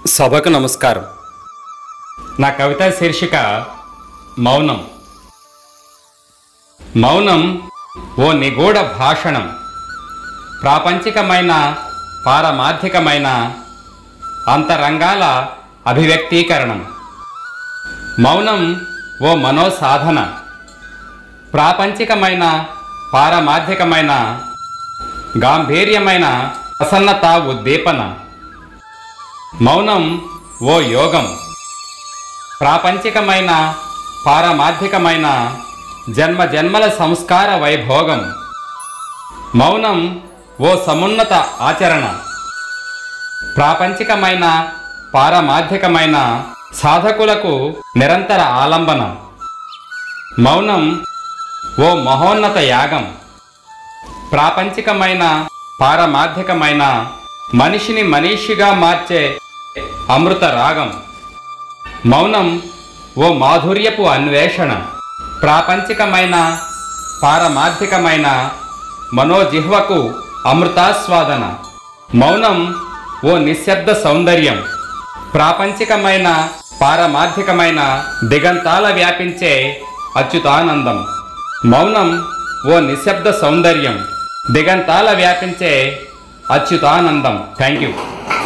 సభకు నమస్కారం. నా కవిత శీర్షిక మౌనం. మౌనం ఓ నిగూఢ భాషణం, ప్రాపంచికమైన పారమార్థికమైన అంతరంగాల అభివ్యక్తీకరణం. మౌనం ఓ మనోసాధన, ప్రాపంచికమైన పారమార్థికమైన గాంభీర్యమైన ప్రసన్నత ఉద్దీపన. మౌనం ఓ యోగం, ప్రాపంచికమైన పారమార్థికమైన జన్మ జన్మల సంస్కార వైభోగం. మౌనం ఓ సమున్నత ఆచరణ, ప్రాపంచికమైన పారమార్థికమైన సాధకులకు నిరంతర ఆలంబన. మౌనం ఓ మహోన్నత యాగం, ప్రాపంచికమైన పారమార్థికమైన మనిషిని మనీషిగా మార్చే అమృత రాగం. మౌనం ఓ మాధుర్యపు అన్వేషణ, ప్రాపంచికమైన పారమార్థికమైన మనోజిహ్వకు అమృతాస్వాదన. మౌనం ఓ నిశ్శబ్ద సౌందర్యం, ప్రాపంచికమైన పారమార్థికమైన దిగంతాల వ్యాపించే అచ్యుతానందం. మౌనం ఓ నిశ్శబ్ద సౌందర్యం, దిగంతాల వ్యాపించే అచ్యుతానందం. Thank you.